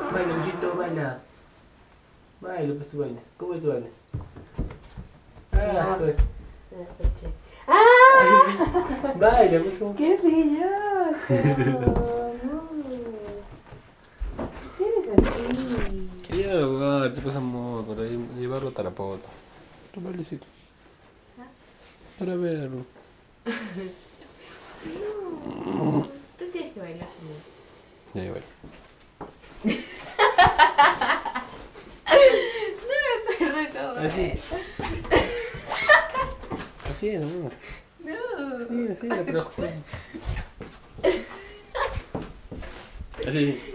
Baila, Luchito, baila. Baila, pues tu baila. ¿Cómo es tu baila? Ah, pues. ¡Ah! Baila, pues como. ¡Qué brilloso! ¿Qué eres así? Quería llevarte, pues amor, para llevarlo a Tarapoto. Tu bailecito. Para verlo. No, tú tienes que bailar conmigo. Ya, ya bailo. Así. Así es, amor. No. Sí, así, la trajo. Así.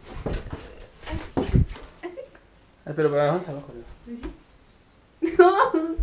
Ah, pero para avanza abajo. No.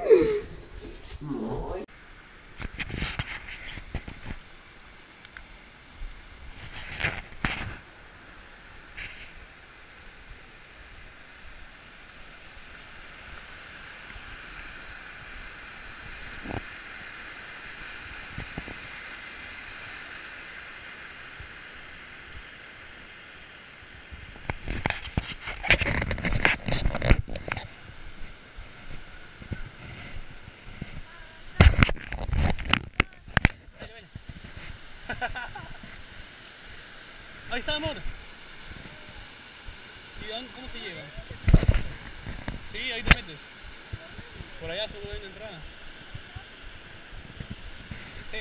Ahí está, amor. ¿Y cómo se llega? Sí, ahí te metes. Por allá seguro hay una entrada. Sí.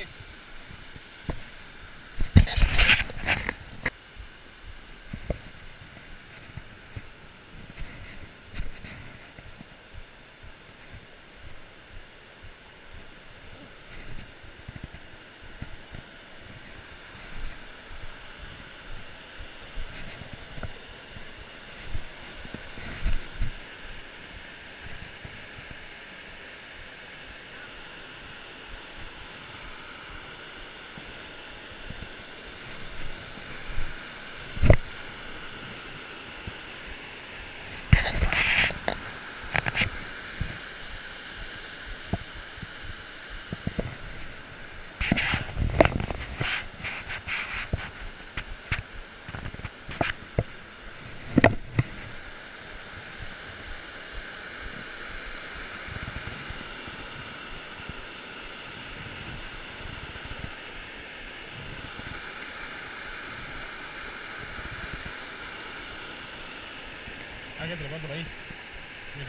Hay que trepar por ahí. Mira.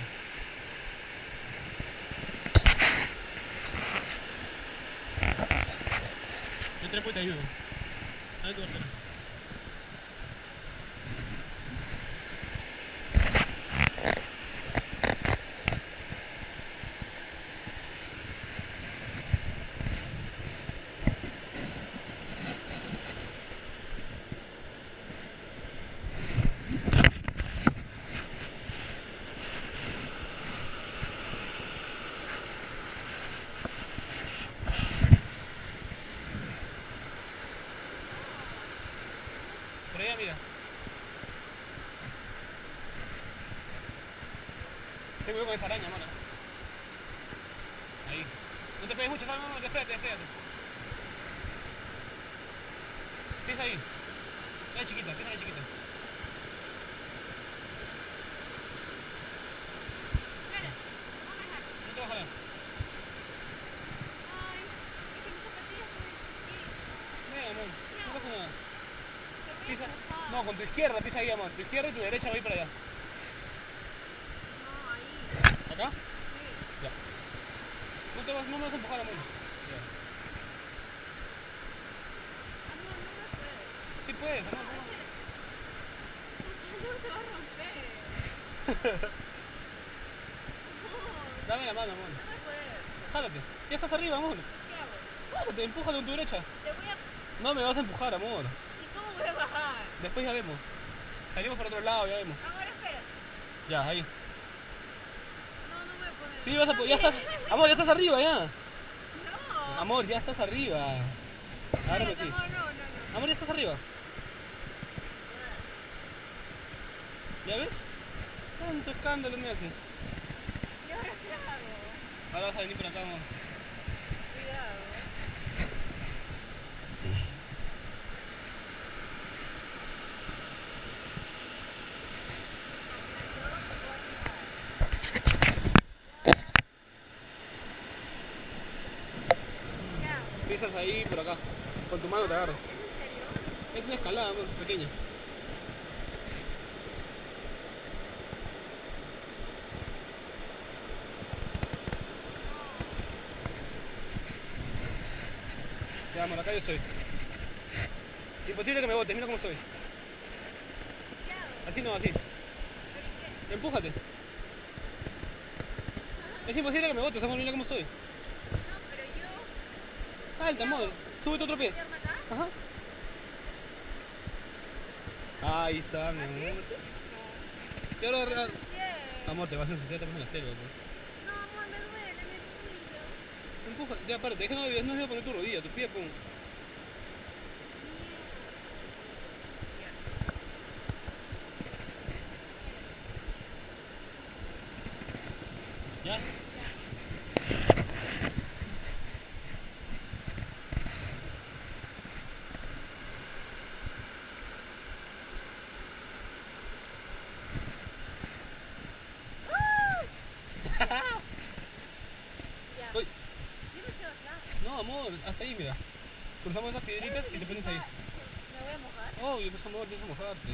Yo trepo y te ayudo. Ahí tú vas a trepar. Por allá, mira. Ten cuidado con esa araña, mano. Ahí. No te pegues mucho, ¿sabes, mamá? Despégate, despégate. Pisa ahí. Pisa chiquita, pisa la chiquita. No te vas a jalar. Mira, amor. No pasa nada. Pisa. No, con tu izquierda pisa ahí, amor. Tu izquierda y tu derecha va a ir para allá. ¿Acá? Ya. No me vas a empujar, amor. Ya. Sí puedes, amor. Dame la mano, amor. Jálate. Ya estás arriba, amor. Jálate, empuja con tu derecha. No me vas a empujar, amor. Después ya vemos. Salimos por otro lado, ya vemos. Ya, ahí. Sí, vas a ya estás. Amor, ya estás arriba, ya. Amor, ya estás arriba. Agárrame así. Amor, ya estás arriba. ¿Ya ves? Tanto escándalo me hace. Ahora vas a venir por acá, amor. pero acá. Con tu mano te agarras. ¿Es en serio? Es una escalada, amor, pequeña. Ya, amor, acá yo estoy. Imposible que me botes, mira cómo estoy. ¿Qué hago? Así no, así. ¿Pero y qué? Empújate. Es imposible que me botes, amor, mira cómo estoy. No, pero yo... Salta, amor. Súbete otro pie. ¿Me voy a matar? Ajá. Ahí está, mi amor. No. Y ahora, Me ensucié. amor, te vas a ensuciar, estamos en la selva, pues. No, amor, me duele mi pullo. Empuja, ya, párate, es que no debes poner tu rodilla, tu pie, pon. ¿Ya? Ya. Uy, Yo me quedo acá. no, amor, hasta ahí, mira. Cruzamos esas piedritas y te pones ahí. ¿Me voy a mojar? Obvio, pues amor, tienes que mojarte.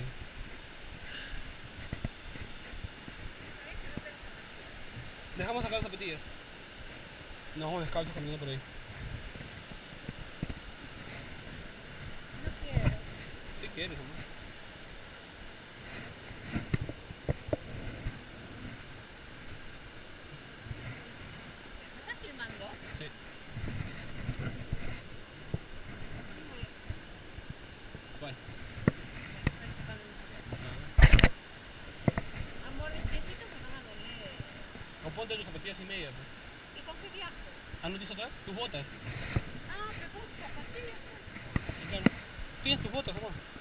Dejamos sacar las zapatillas. Nos vamos descalzos caminando por ahí. No quiero. Si quieres, amor. ¿Me estás filmando? Sí. ¿Cuál? Amor, mis piecitos me van a doler. O ponte tus zapatillas y media, pues. ¿Y con qué viajo? Ah, ¿no tienes otras? Tus botas. Ah, me pongo zapatillas. Y claro. Tienes tus botas, amor.